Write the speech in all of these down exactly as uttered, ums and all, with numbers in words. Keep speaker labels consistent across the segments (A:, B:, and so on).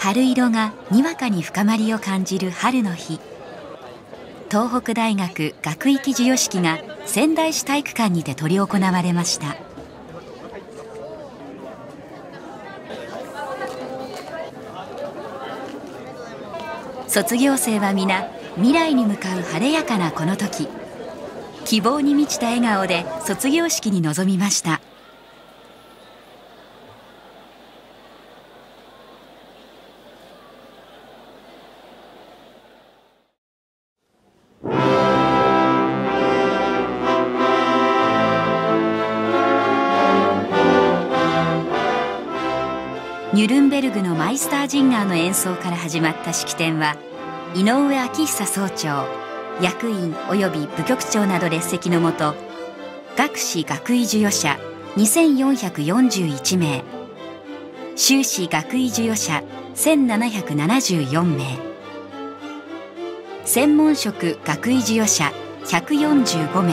A: 春色がにわかに深まりを感じる春の日、東北大学学域授与式が仙台市体育館にて執り行われました。卒業生は皆未来に向かう晴れやかなこの時、希望に満ちた笑顔で卒業式に臨みました。ニュルンベルグのマイスタージンガーの演奏から始まった式典は、井上昭久総長、役員及び部局長など列席のもと、学士学位授与者にせんよんひゃくよんじゅういちめい、修士学位授与者せんななひゃくななじゅうよんめい、専門職学位授与者ひゃくよんじゅうごめい、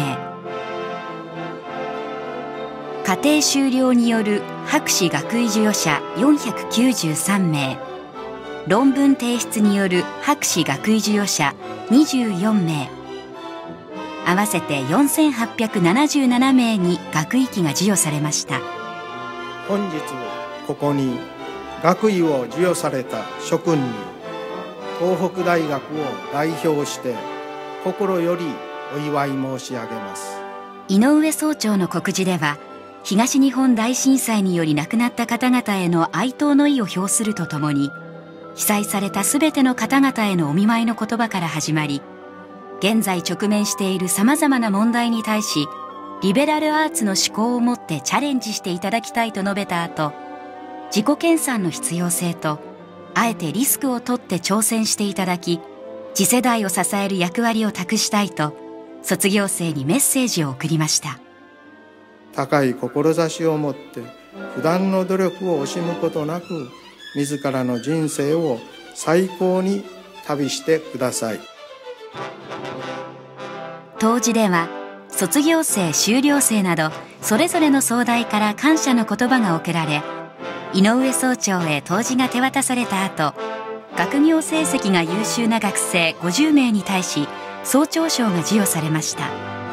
A: 課程修了による博士学位授与者よんひゃくきゅうじゅうさんめい、論文提出による博士学位授与者にじゅうよんめい、合わせてよんせんはっぴゃくななじゅうななめいに学位旗が授与されました。
B: 本日ここに学位を授与された諸君に、東北大学を代表して心よりお祝い申し上げます。
A: 井上総長の告示では、東日本大震災により亡くなった方々への哀悼の意を表するとともに、被災されたすべての方々へのお見舞いの言葉から始まり、現在直面しているさまざまな問題に対し、リベラルアーツの思考を持ってチャレンジしていただきたいと述べた後、自己研鑽の必要性と、あえてリスクを取って挑戦していただき、次世代を支える役割を託したいと、卒業生にメッセージを送りました。
B: 高い志を持って普段の努力を惜しむことなく、自らの人生を最高に旅してください。
A: 答辞では、卒業生修了生などそれぞれの総代から感謝の言葉が贈られ、井上総長へ答辞が手渡された後、学業成績が優秀な学生ごじゅうめいに対し総長賞が授与されました。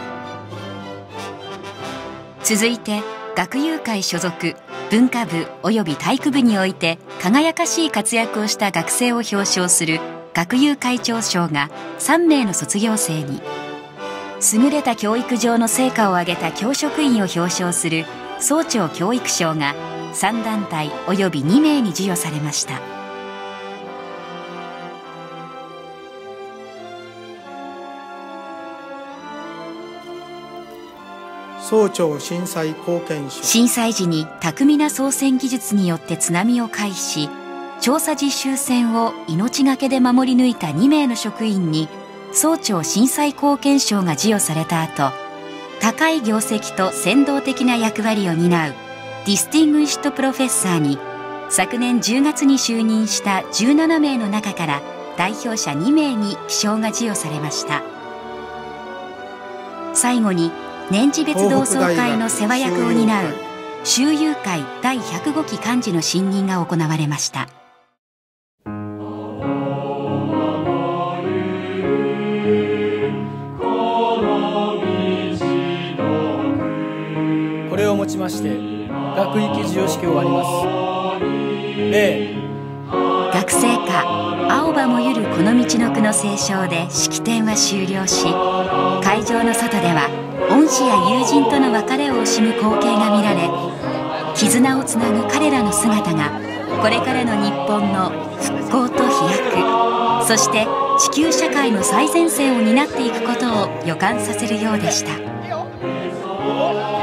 A: 続いて学友会所属文化部及び体育部において輝かしい活躍をした学生を表彰する学友会長賞がさんめいの卒業生に、優れた教育上の成果を上げた教職員を表彰する総長教育賞がさんだんたい及びにめいに授与されました。
B: 総長震災貢献賞。
A: 震災時に巧みな操船技術によって津波を回避し、調査実習船を命がけで守り抜いたにめいの職員に総長震災貢献賞が授与された後、高い業績と先導的な役割を担うディスティングイッシュドプロフェッサーに、昨年じゅうがつに就任したじゅうななめいの中から代表者にめいに記章が授与されました。最後に年次別同窓会の世話役を担う修友会だいひゃくごき幹事の信任が行われました。
C: これをもちまして学域授与式を終わります。礼。
A: 学生歌青葉もゆるこの道の句の斉唱で式典は終了し、会場の外では恩師や友人との別れを惜しむ光景が見られ、絆をつなぐ彼らの姿がこれからの日本の復興と飛躍、そして地球社会の最前線を担っていくことを予感させるようでした。